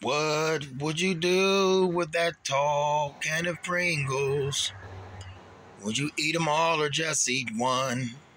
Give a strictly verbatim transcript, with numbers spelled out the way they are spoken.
What would you do with that tall can of Pringles? Would you eat them all or just eat one?